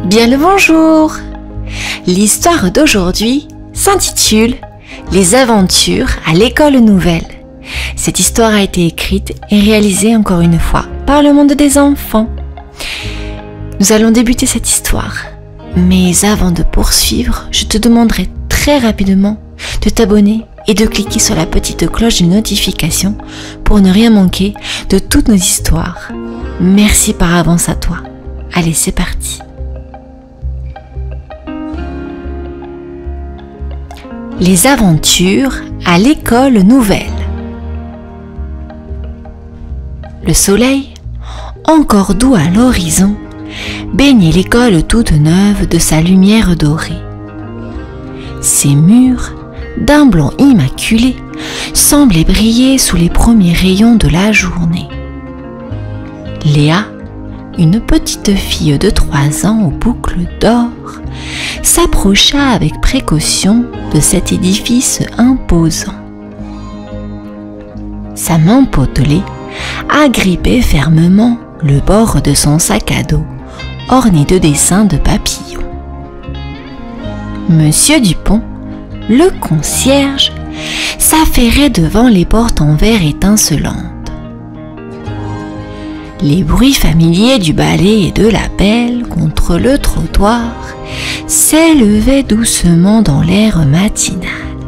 Bien le bonjour! L'histoire d'aujourd'hui s'intitule « Les aventures à l'école nouvelle ». Cette histoire a été écrite et réalisée encore une fois par le monde des enfants. Nous allons débuter cette histoire. Mais avant de poursuivre, je te demanderai très rapidement de t'abonner et de cliquer sur la petite cloche de notification pour ne rien manquer de toutes nos histoires. Merci par avance à toi. Allez, c'est parti. Les aventures à l'école nouvelle. Le soleil, encore doux à l'horizon, baignait l'école toute neuve de sa lumière dorée. Ses murs, d'un blanc immaculé, semblaient briller sous les premiers rayons de la journée. Léa, une petite fille de 3 ans aux boucles d'or, s'approcha avec précaution de cet édifice imposant. Sa main potelée agrippait fermement le bord de son sac à dos, orné de dessins de papillons. Monsieur Dupont, le concierge, s'affairait devant les portes en verre étincelantes. Les bruits familiers du balai et de la pelle contre le trottoir s'élevaient doucement dans l'air matinal.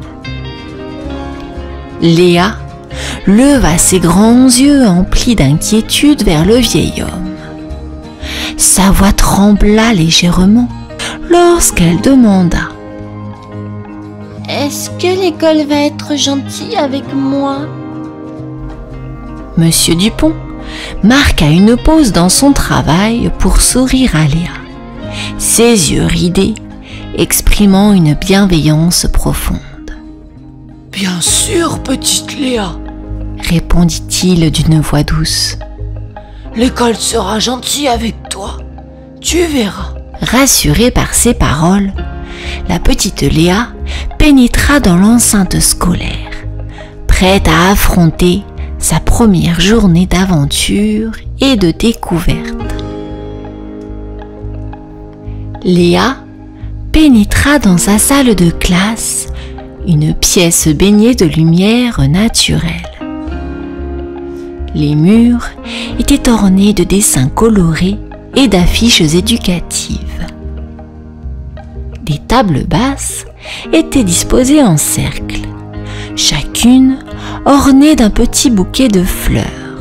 Léa leva ses grands yeux emplis d'inquiétude vers le vieil homme. Sa voix trembla légèrement lorsqu'elle demanda: « Est-ce que l'école va être gentille avec moi ?» Monsieur Dupont marqua une pause dans son travail pour sourire à Léa, ses yeux ridés exprimant une bienveillance profonde. « Bien sûr, petite Léa !» répondit-il d'une voix douce. « L'école sera gentille avec toi, tu verras. » Rassurée par ces paroles, la petite Léa pénétra dans l'enceinte scolaire, prête à affronter sa première journée d'aventure et de découverte. Léa pénétra dans sa salle de classe, une pièce baignée de lumière naturelle. Les murs étaient ornés de dessins colorés et d'affiches éducatives. Des tables basses étaient disposées en cercle, chacune ornée d'un petit bouquet de fleurs.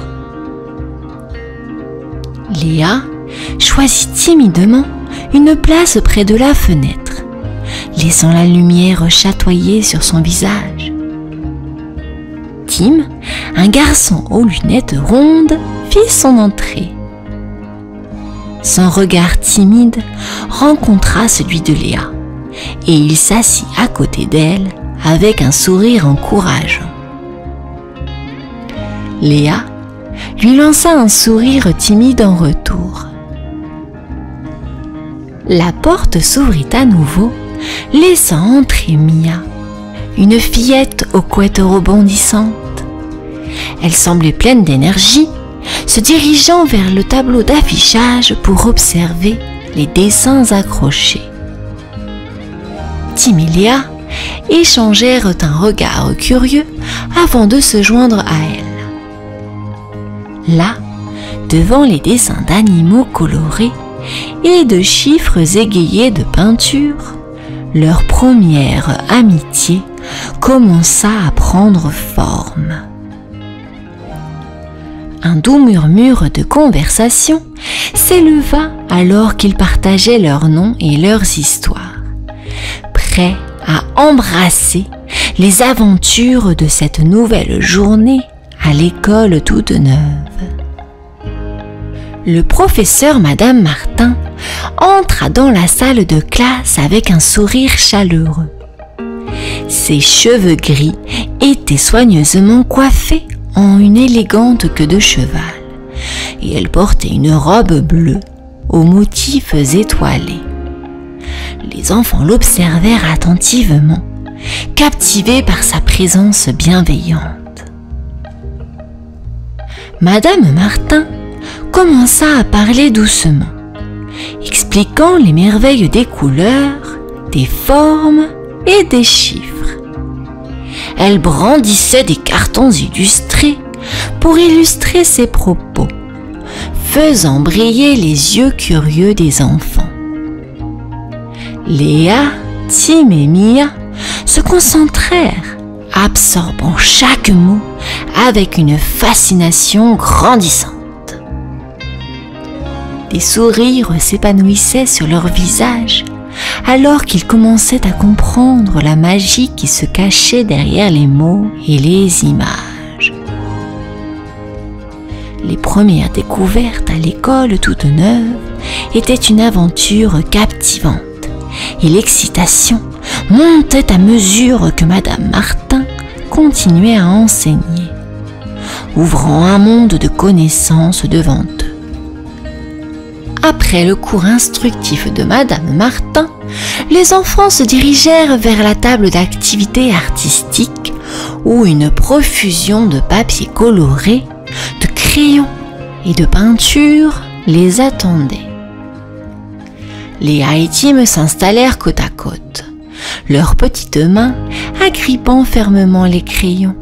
Léa choisit timidement une place près de la fenêtre, laissant la lumière chatoyer sur son visage. Tim, un garçon aux lunettes rondes, fit son entrée. Son regard timide rencontra celui de Léa, et il s'assit à côté d'elle avec un sourire encourageant. Léa lui lança un sourire timide en retour. La porte s'ouvrit à nouveau, laissant entrer Mia, une fillette aux couettes rebondissantes. Elle semblait pleine d'énergie, se dirigeant vers le tableau d'affichage pour observer les dessins accrochés. Tim et Léa échangèrent un regard curieux avant de se joindre à elle. Là, devant les dessins d'animaux colorés et de chiffres égayés de peinture, leur première amitié commença à prendre forme. Un doux murmure de conversation s'éleva alors qu'ils partageaient leurs noms et leurs histoires, prêts à embrasser les aventures de cette nouvelle journée à l'école toute neuve. Le professeur Madame Martin entra dans la salle de classe avec un sourire chaleureux. Ses cheveux gris étaient soigneusement coiffés en une élégante queue de cheval, et elle portait une robe bleue aux motifs étoilés. Les enfants l'observèrent attentivement, captivés par sa présence bienveillante. Madame Martin commença à parler doucement, expliquant les merveilles des couleurs, des formes et des chiffres. Elle brandissait des cartons illustrés pour illustrer ses propos, faisant briller les yeux curieux des enfants. Léa, Tim et Mia se concentrèrent, absorbant chaque mot avec une fascination grandissante. Des sourires s'épanouissaient sur leurs visages alors qu'ils commençaient à comprendre la magie qui se cachait derrière les mots et les images. Les premières découvertes à l'école toute neuve étaient une aventure captivante et l'excitation montait à mesure que Madame Martin continuait à enseigner, ouvrant un monde de connaissances devant eux. Après le cours instructif de Madame Martin, les enfants se dirigèrent vers la table d'activités artistiques où une profusion de papier coloré, de crayons et de peintures les attendait. Léa et Tim s'installèrent côte à côte, leurs petites mains agrippant fermement les crayons.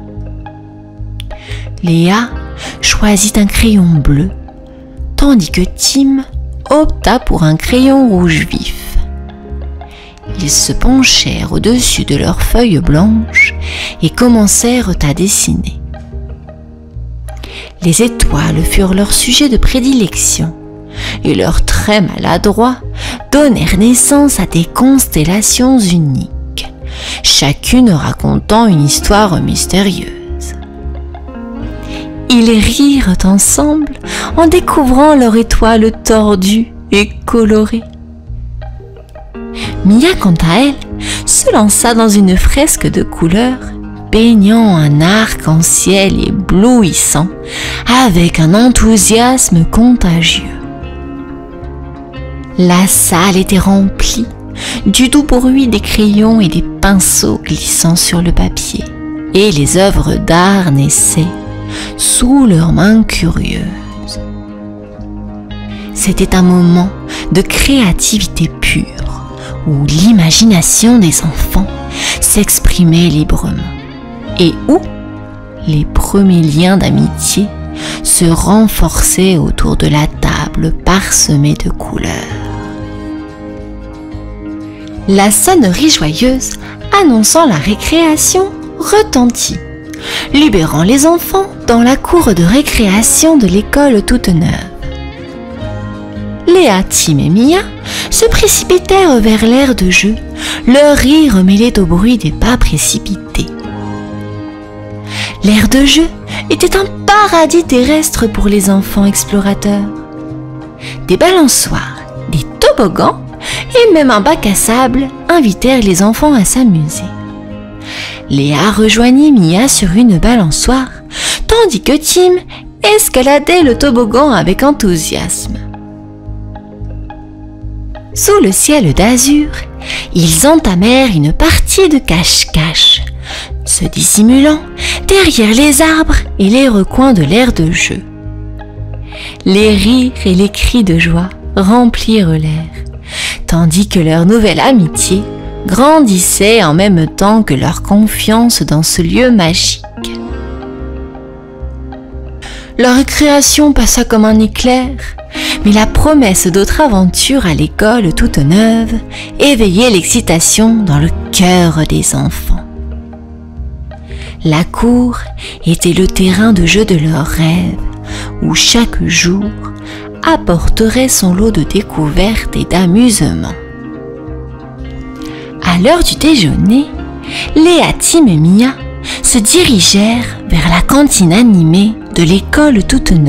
Léa choisit un crayon bleu, tandis que Tim opta pour un crayon rouge vif. Ils se penchèrent au-dessus de leurs feuilles blanches et commencèrent à dessiner. Les étoiles furent leur sujet de prédilection et leurs traits maladroits donnèrent naissance à des constellations uniques, chacune racontant une histoire mystérieuse. Ils rirent ensemble en découvrant leur étoile tordue et colorée. Mia, quant à elle, se lança dans une fresque de couleurs, peignant un arc-en-ciel éblouissant avec un enthousiasme contagieux. La salle était remplie du doux bruit des crayons et des pinceaux glissant sur le papier, et les œuvres d'art naissaient sous leurs mains curieuses. C'était un moment de créativité pure, où l'imagination des enfants s'exprimait librement, et où les premiers liens d'amitié se renforçaient autour de la table parsemée de couleurs. La sonnerie joyeuse annonçant la récréation retentit, libérant les enfants dans la cour de récréation de l'école toute neuve. Léa, Tim et Mia se précipitèrent vers l'aire de jeu, leur rire mêlé au bruit des pas précipités. L'aire de jeu était un paradis terrestre pour les enfants explorateurs. Des balançoires, des toboggans et même un bac à sable invitèrent les enfants à s'amuser. Léa rejoignit Mia sur une balançoire, tandis que Tim escaladait le toboggan avec enthousiasme. Sous le ciel d'azur, ils entamèrent une partie de cache-cache, se dissimulant derrière les arbres et les recoins de l'aire de jeu. Les rires et les cris de joie remplirent l'air, tandis que leur nouvelle amitié grandissait en même temps que leur confiance dans ce lieu magique. Leur récréation passa comme un éclair, mais la promesse d'autres aventures à l'école toute neuve éveillait l'excitation dans le cœur des enfants. La cour était le terrain de jeu de leurs rêves, où chaque jour apporterait son lot de découvertes et d'amusements. À l'heure du déjeuner, Léa, Tim et Mia se dirigèrent vers la cantine animée de l'école toute neuve.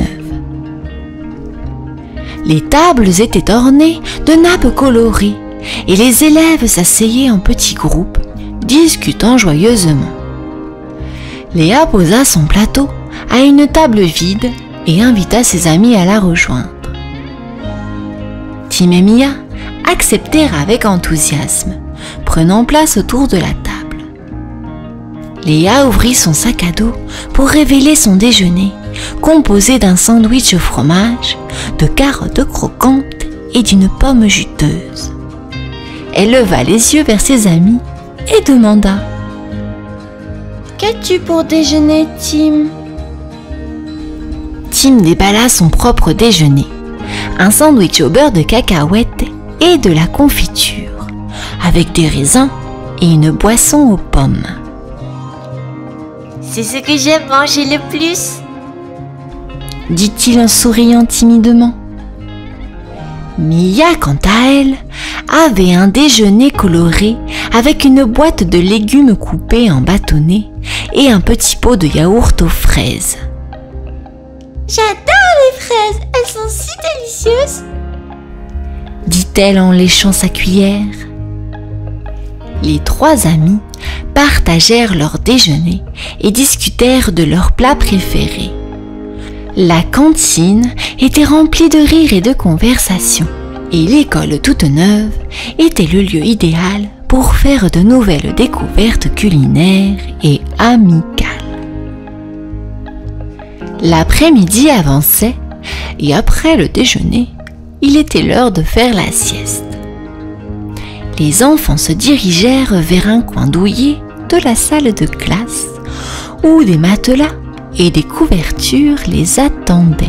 Les tables étaient ornées de nappes colorées et les élèves s'asseyaient en petits groupes, discutant joyeusement. Léa posa son plateau à une table vide et invita ses amis à la rejoindre. Tim et Mia acceptèrent avec enthousiasme, prenant place autour de la table. Léa ouvrit son sac à dos pour révéler son déjeuner, composé d'un sandwich au fromage, de carottes croquantes et d'une pomme juteuse. Elle leva les yeux vers ses amis et demanda: Qu'as-tu pour déjeuner, Tim? Tim déballa son propre déjeuner, un sandwich au beurre de cacahuètes et de la confiture, avec des raisins et une boisson aux pommes. C'est ce que j'aime manger le plus, dit-il en souriant timidement. Mia, quant à elle, avait un déjeuner coloré avec une boîte de légumes coupés en bâtonnets et un petit pot de yaourt aux fraises. J'adore les fraises, elles sont si délicieuses, dit-elle en léchant sa cuillère. Les trois amis partagèrent leur déjeuner et discutèrent de leurs plats préférés. La cantine était remplie de rires et de conversations, et l'école toute neuve était le lieu idéal pour faire de nouvelles découvertes culinaires et amicales. L'après-midi avançait, et après le déjeuner, il était l'heure de faire la sieste. Les enfants se dirigèrent vers un coin douillet de la salle de classe où des matelas et des couvertures les attendaient.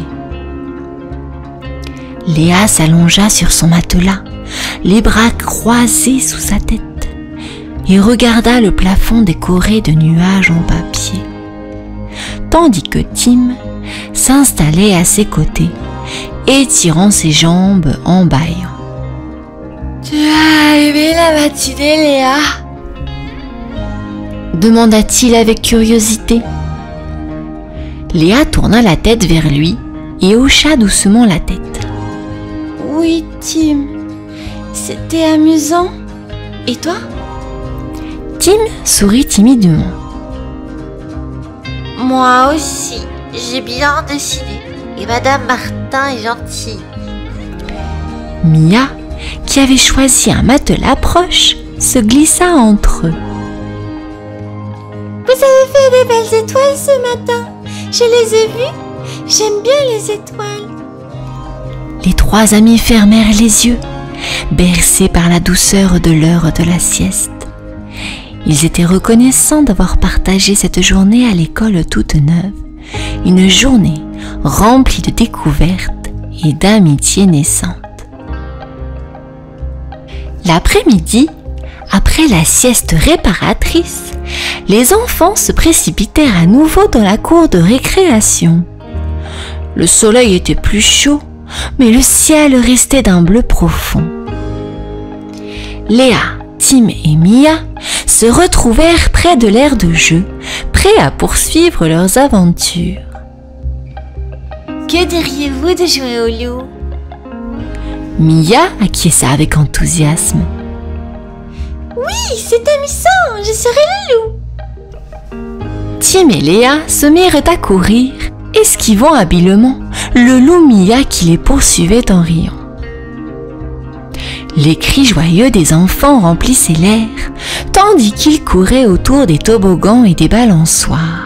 Léa s'allongea sur son matelas, les bras croisés sous sa tête, et regarda le plafond décoré de nuages en papier, tandis que Tim s'installait à ses côtés, étirant ses jambes en bâillant. « Tu as aimé la matinée, Léa ?» demanda-t-il avec curiosité. Léa tourna la tête vers lui et hocha doucement la tête. « Oui, Tim, c'était amusant. Et toi ?» Tim sourit timidement. « Moi aussi, j'ai bien dessiné. Et Madame Martin est gentille. » Mia, qui avait choisi un matelas proche, se glissa entre eux. « Vous avez fait des belles étoiles ce matin. Je les ai vues. J'aime bien les étoiles. » Les trois amis fermèrent les yeux, bercés par la douceur de l'heure de la sieste. Ils étaient reconnaissants d'avoir partagé cette journée à l'école toute neuve, une journée remplie de découvertes et d'amitiés naissantes. L'après-midi, après la sieste réparatrice, les enfants se précipitèrent à nouveau dans la cour de récréation. Le soleil était plus chaud, mais le ciel restait d'un bleu profond. Léa, Tim et Mia se retrouvèrent près de l'aire de jeu, prêts à poursuivre leurs aventures. « Que diriez-vous de jouer au loup ?» Mia acquiesça avec enthousiasme. « Oui, c'est amusant, je serai le loup. » Tim et Léa se mirent à courir, esquivant habilement le loup Mia qui les poursuivait en riant. Les cris joyeux des enfants remplissaient l'air, tandis qu'ils couraient autour des toboggans et des balançoires.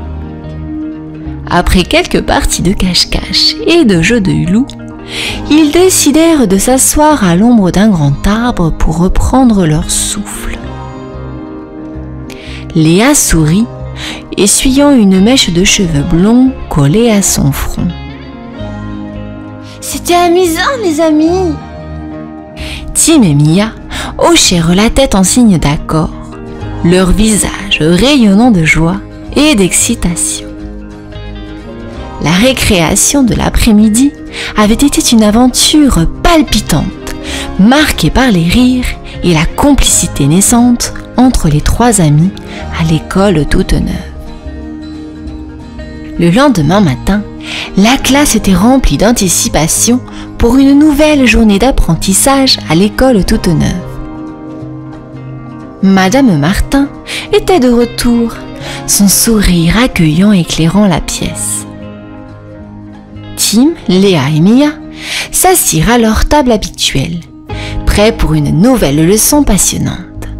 Après quelques parties de cache-cache et de jeux de loup, ils décidèrent de s'asseoir à l'ombre d'un grand arbre pour reprendre leur souffle. Léa sourit, essuyant une mèche de cheveux blonds collée à son front. « C'était amusant, les amis. » Tim et Mia hochèrent la tête en signe d'accord, leur visage rayonnant de joie et d'excitation. La récréation de l'après-midi avait été une aventure palpitante, marquée par les rires et la complicité naissante entre les trois amis à l'école toute neuve. Le lendemain matin, la classe était remplie d'anticipation pour une nouvelle journée d'apprentissage à l'école toute neuve. Madame Martin était de retour, son sourire accueillant éclairant la pièce. Tim, Léa et Mia s'assirent à leur table habituelle, prêts pour une nouvelle leçon passionnante.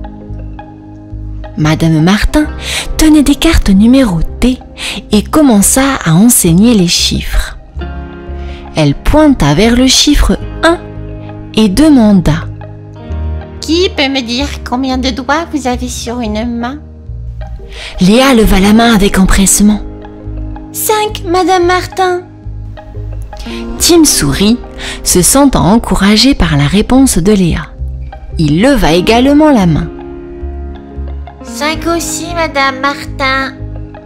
Madame Martin tenait des cartes numérotées et commença à enseigner les chiffres. Elle pointa vers le chiffre 1 et demanda: Qui peut me dire combien de doigts vous avez sur une main? Léa leva la main avec empressement. 5, Madame Martin. Tim sourit, se sentant encouragé par la réponse de Léa. Il leva également la main. 5 aussi, Madame Martin.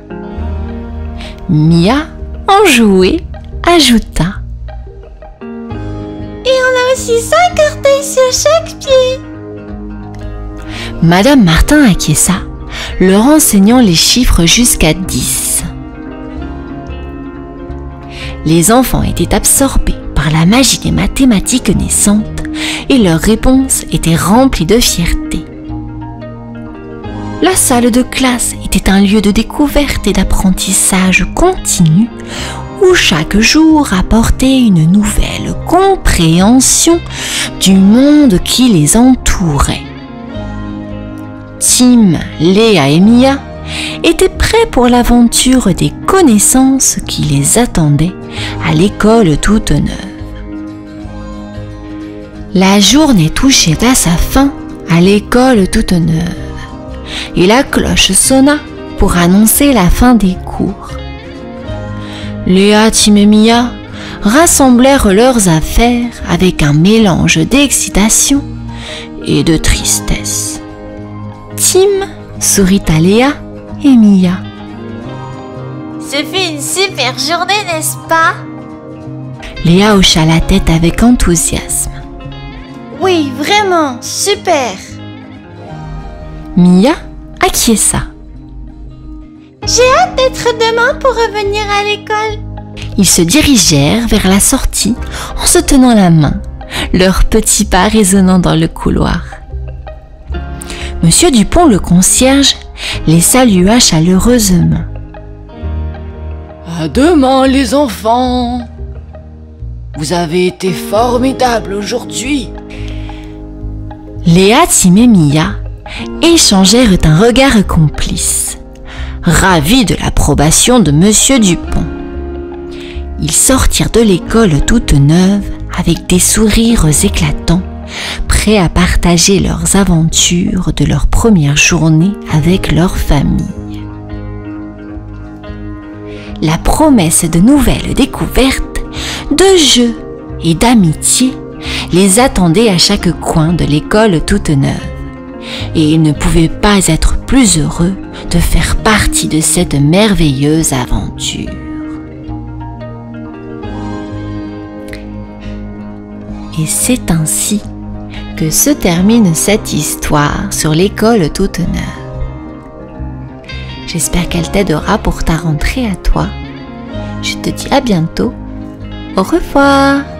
Mia, enjouée, ajouta: Et on a aussi 5 orteils sur chaque pied. Madame Martin acquiesça, leur enseignant les chiffres jusqu'à 10. Les enfants étaient absorbés par la magie des mathématiques naissantes et leurs réponses étaient remplies de fierté. La salle de classe était un lieu de découverte et d'apprentissage continu où chaque jour apportait une nouvelle compréhension du monde qui les entourait. Tim, Léa et Mia étaient prêts pour l'aventure des connaissances qui les attendaient à l'école toute neuve. La journée touchait à sa fin à l'école toute neuve et la cloche sonna pour annoncer la fin des cours. Léa, Tim et Mia rassemblèrent leurs affaires avec un mélange d'excitation et de tristesse. Tim sourit à Léa et Mia. Ce fut une super journée, n'est-ce pas? Léa hocha la tête avec enthousiasme. Oui, vraiment, super. Mia acquiesça. J'ai hâte d'être demain pour revenir à l'école. Ils se dirigèrent vers la sortie en se tenant la main, leurs petits pas résonnant dans le couloir. Monsieur Dupont, le concierge, les salua chaleureusement. À demain, les enfants. Vous avez été formidables aujourd'hui. Léa, Tim et Mia échangèrent un regard complice, ravis de l'approbation de Monsieur Dupont. Ils sortirent de l'école toute neuve avec des sourires éclatants, prêts à partager leurs aventures de leur première journée avec leur famille. La promesse de nouvelles découvertes, de jeux et d'amitié les attendait à chaque coin de l'école toute neuve, et ils ne pouvaient pas être plus heureux de faire partie de cette merveilleuse aventure. Et c'est ainsi que se termine cette histoire sur l'école toute neuve. J'espère qu'elle t'aidera pour ta rentrée à toi. Je te dis à bientôt. Au revoir.